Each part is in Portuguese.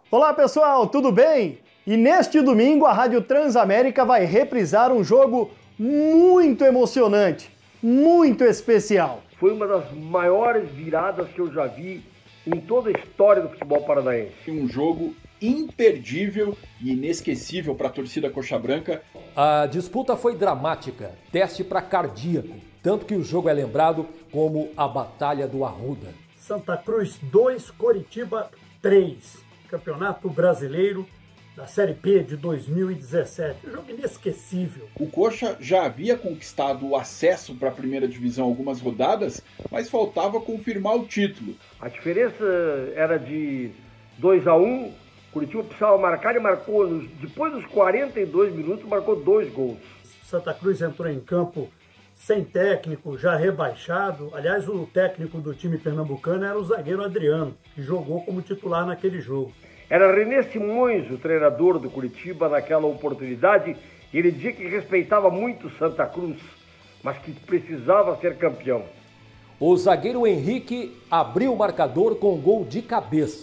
Olá pessoal, tudo bem? E neste domingo a Rádio Transamérica vai reprisar um jogo muito emocionante, muito especial. Foi uma das maiores viradas que eu já vi em toda a história do futebol paranaense. Um jogo imperdível e inesquecível para a torcida coxa branca. A disputa foi dramática, teste para cardíaco, tanto que o jogo é lembrado como a Batalha do Arruda. Santa Cruz 2, Coritiba 3, Campeonato Brasileiro da Série B de 2017. Um jogo inesquecível. O Coxa já havia conquistado o acesso para a primeira divisão algumas rodadas, mas faltava confirmar o título. A diferença era de 2-1, Curitiba precisava marcar e marcou, depois dos 42 minutos, marcou 2 gols. Santa Cruz entrou em campo sem técnico, já rebaixado. Aliás, o técnico do time pernambucano era o zagueiro Adriano, que jogou como titular naquele jogo. Era René Simões, o treinador do Curitiba, naquela oportunidade. Ele dizia que respeitava muito Santa Cruz, mas que precisava ser campeão. O zagueiro Henrique abriu o marcador com um gol de cabeça.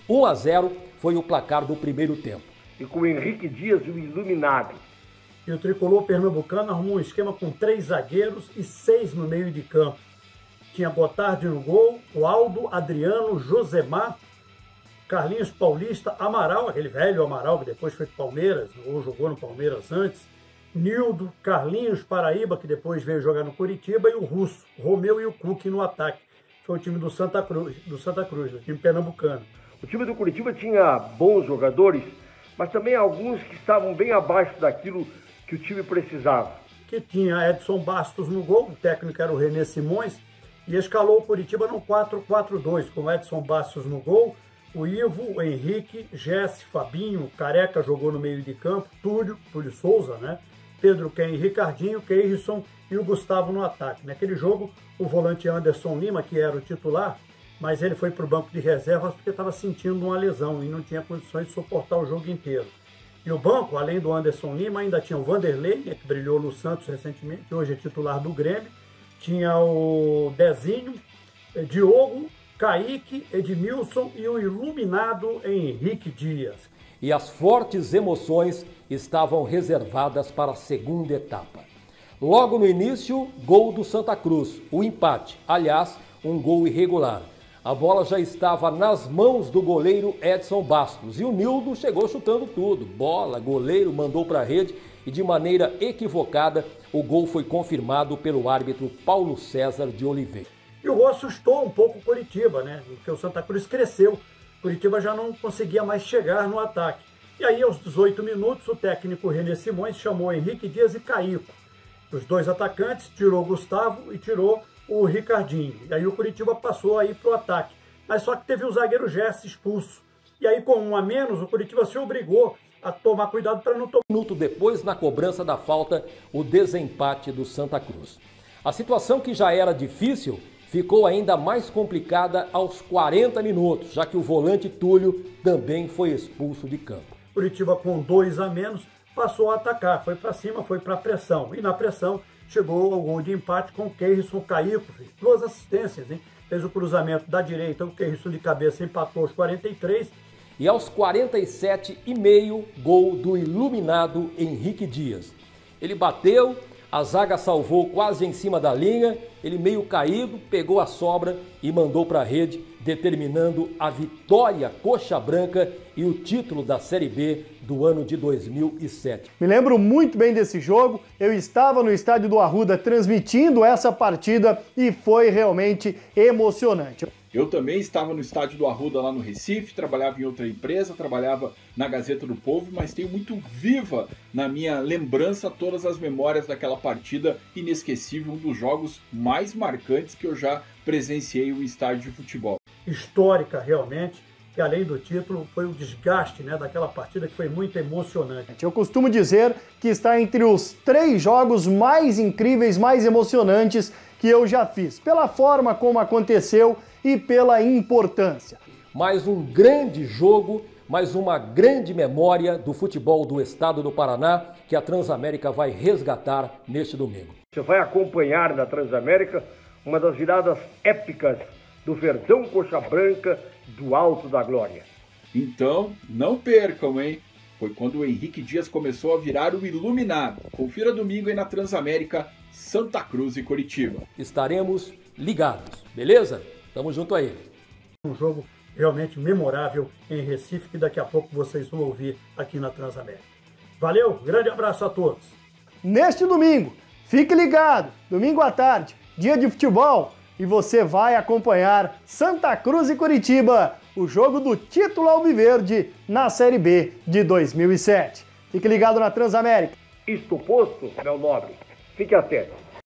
1-0 foi o placar do primeiro tempo. E com o Henrique Dias, o iluminado. E o tricolor pernambucano arrumou um esquema com 3 zagueiros e 6 no meio de campo. Tinha Gotardi no gol, o Aldo, Adriano, Josemar, Carlinhos Paulista, Amaral, aquele velho Amaral que depois foi para o Palmeiras, ou jogou no Palmeiras antes, Nildo, Carlinhos Paraíba, que depois veio jogar no Curitiba, e o Russo, Romeu e o Cook no ataque. Foi o time do Santa Cruz, do time pernambucano. O time do Curitiba tinha bons jogadores, mas também alguns que estavam bem abaixo daquilo que o time precisava. Que tinha Edson Bastos no gol, o técnico era o René Simões, e escalou o Curitiba no 4-4-2, com Edson Bastos no gol, o Ivo, o Henrique, Jesse, Fabinho, Careca jogou no meio de campo, Túlio Souza, né? Pedro Ken, Ricardinho, Keirson e o Gustavo no ataque. Naquele jogo, o volante Anderson Lima, que era o titular, mas ele foi para o banco de reservas porque estava sentindo uma lesão e não tinha condições de suportar o jogo inteiro. E o banco, além do Anderson Lima, ainda tinha o Vanderlei, né, que brilhou no Santos recentemente, hoje é titular do Grêmio, tinha o Dezinho, Diogo, Kaique, Edmilson e o iluminado Henrique Dias. E as fortes emoções estavam reservadas para a segunda etapa. Logo no início, gol do Santa Cruz, o empate, aliás, um gol irregular. A bola já estava nas mãos do goleiro Edson Bastos e o Nildo chegou chutando tudo. Bola, goleiro, mandou para a rede e de maneira equivocada o gol foi confirmado pelo árbitro Paulo César de Oliveira. E o gol assustou um pouco o Curitiba, né? Porque o Santa Cruz cresceu. O Curitiba já não conseguia mais chegar no ataque. E aí, aos 18 minutos, o técnico René Simões chamou Henrique Dias e Caico. Os 2 atacantes, tirou o Gustavo e tirou o Ricardinho. E aí o Curitiba passou aí para o ataque. Mas só que teve o zagueiro Jesse expulso. E aí, com 1 a menos, o Curitiba se obrigou a tomar cuidado para não tomar. Um minuto depois, na cobrança da falta, o desempate do Santa Cruz. A situação que já era difícil ficou ainda mais complicada aos 40 minutos, já que o volante Túlio também foi expulso de campo. Curitiba, com 2 a menos, passou a atacar, foi para cima, foi para a pressão. E na pressão chegou ao gol de empate com o Keirson Caico, fez 2 assistências, hein? Fez o cruzamento da direita, o Keirson de cabeça empatou aos 43. E aos 47,5, gol do iluminado Henrique Dias. Ele bateu, a zaga salvou quase em cima da linha, ele meio caído, pegou a sobra e mandou para a rede, determinando a vitória coxa branca e o título da Série B do ano de 2007. Me lembro muito bem desse jogo, eu estava no estádio do Arruda transmitindo essa partida e foi realmente emocionante. Eu também estava no estádio do Arruda lá no Recife, trabalhava em outra empresa, trabalhava na Gazeta do Povo, mas tenho muito viva na minha lembrança todas as memórias daquela partida inesquecível, um dos jogos mais marcantes que eu já presenciei em um estádio de futebol. Histórica realmente, que além do título foi o desgaste, né, daquela partida que foi muito emocionante. Eu costumo dizer que está entre os 3 jogos mais incríveis, mais emocionantes que eu já fiz, pela forma como aconteceu e pela importância. Mais um grande jogo, mais uma grande memória do futebol do estado do Paraná que a Transamérica vai resgatar neste domingo. Você vai acompanhar na Transamérica uma das viradas épicas do Verdão Coxa Branca do Alto da Glória. Então, não percam, hein? Foi quando o Henrique Dias começou a virar o iluminado. Confira domingo aí na Transamérica, Santa Cruz e Curitiba. Estaremos ligados, beleza? Tamo junto aí. Um jogo realmente memorável em Recife, que daqui a pouco vocês vão ouvir aqui na Transamérica. Valeu, grande abraço a todos. Neste domingo, fique ligado, domingo à tarde, dia de futebol, e você vai acompanhar Santa Cruz e Curitiba, o jogo do título alviverde na Série B de 2007. Fique ligado na Transamérica. Isto posto, meu nobre, fique atento.